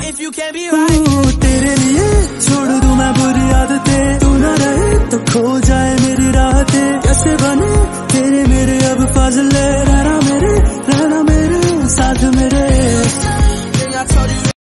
if you can't be right. तेरे लिए छोड़ दूं मैं बुरी आदतें, तू ना रहे तो खो जाए मेरी राहतें। कैसे बने तेरे मेरे अब फाजले, रहना मेरे